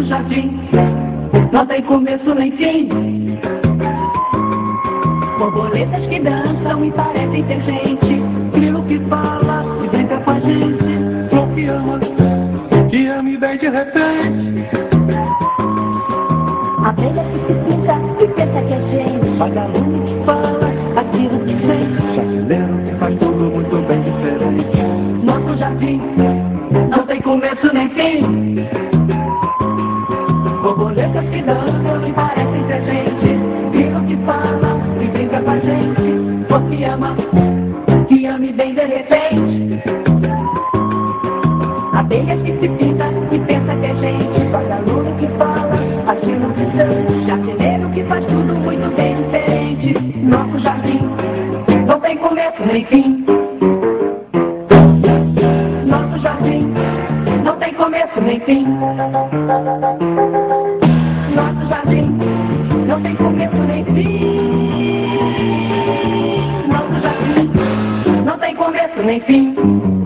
jardim não tem começo nem fim. Borboletas que dançam e parecem ter gente, grilo que fala e brinca com a gente, flor que ama e vem de repente. Abelha que se pinta e pensa que é gente, Vagalume que fala aquilo que sente, jardineiro que faz tudo muito bem diferente. Nosso jardim não tem começo nem fim. Borboletas que dançam e parecem ter gente, grilo que fala e brinca com a gente, flor que ama e vem de repente. Abelha que se pinta e pensa que é gente, vagalume que fala aquilo que sente, jardineiro que faz tudo muito bem diferente. Nosso jardim não tem começo nem fim. Nosso jardim não tem começo nem fim. Nosso jardim não tem começo nem fim. Nosso jardim não tem começo nem fim.